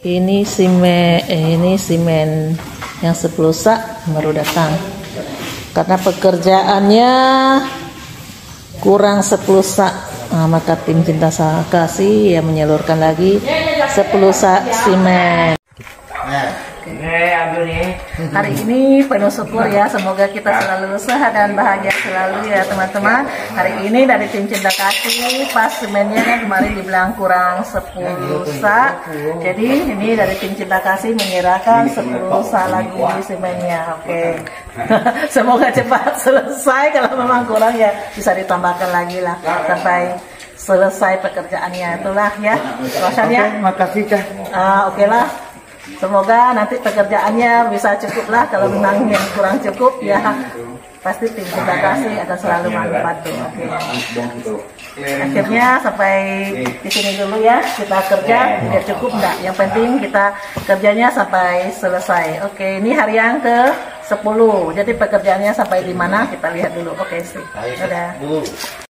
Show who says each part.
Speaker 1: Ini semen yang 10 sak baru datang. Karena pekerjaannya kurang 10 sak, maka tim Cinta Kasih ya menyalurkan lagi 10 sak semen. Hari ini penuh syukur ya, semoga kita selalu sehat dan bahagia selalu ya teman-teman. Hari ini dari tim Cinta Kasih, pas semennya kan kemarin dibilang kurang 10 sak, jadi ini dari tim Cinta Kasih menyerahkan 10 sak lagi semennya. Oke. Semoga cepat selesai, kalau memang kurang ya bisa ditambahkan lagi lah sampai selesai pekerjaannya, itulah ya. Rasanya
Speaker 2: makasih Kak.
Speaker 1: Oke lah. Semoga nanti pekerjaannya bisa cukup lah. Kalau memang yang kurang cukup ya pasti tim Cinta Kasih akan selalu membantu. Oke. Akhirnya sampai di sini dulu ya, kita kerja tidak cukup enggak. Yang penting kita kerjanya sampai selesai. Oke, ini hari yang ke-10. Jadi pekerjaannya sampai di mana kita lihat dulu. Oke, sih. Dadah.